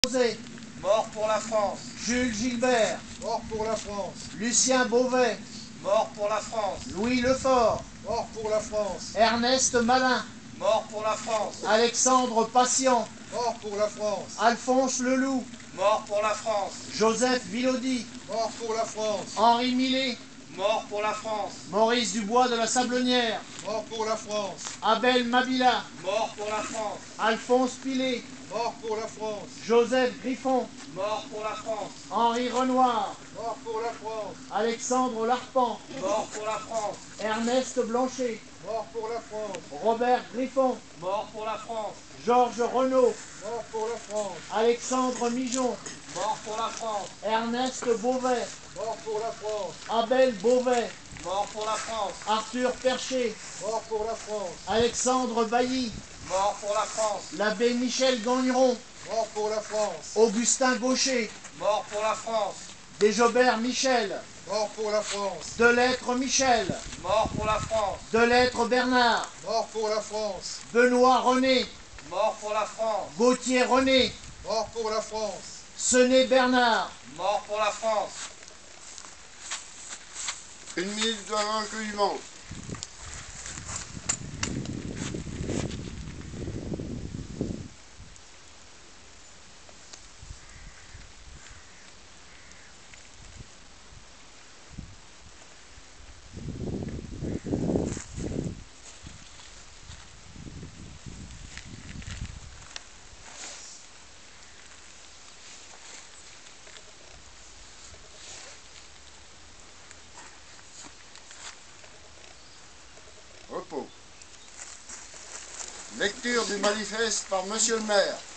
José, mort pour la France. Jules Gilbert, mort pour la France. Lucien Beauvais, Mort pour la France. Louis Lefort, mort pour la France. Ernest Malin, Mort pour la France. Alexandre Patient, mort pour la France. Alphonse Leloup, Mort pour la France. Joseph Villaudy, mort pour la France. Henri Millet, Mort pour la France. Maurice Dubois de la Sablonnière, mort pour la France. Abel Mabila, Mort pour la France. Alphonse Pilet, mort pour la France. Joseph Griffon, Mort pour la France. Henri Renoir, mort pour la France. Alexandre Larpan, Mort pour la France. Ernest Blanchet, mort pour la France. Robert Griffon, Mort pour la France. Georges Renaud, mort pour la France. Alexandre Mijon, Mort pour la France. Ernest Beauvais, mort pour la France. Abel Beauvais, Mort pour la France. Arthur Percher, mort pour la France. Alexandre Bailly, Mort pour la France. l'abbé Michel Gagneron, mort pour la France. Augustin Gaucher, Mort pour la France. Desjobert Michel, mort pour la France. Delettre Michel, Mort pour la France. Delettre Bernard, mort pour la France. Benoît René, Mort pour la France. Gauthier René, mort pour la France. Sené Bernard, Mort pour la France. 1 minute de recueillement. Repos. Lecture du manifeste par Monsieur le maire.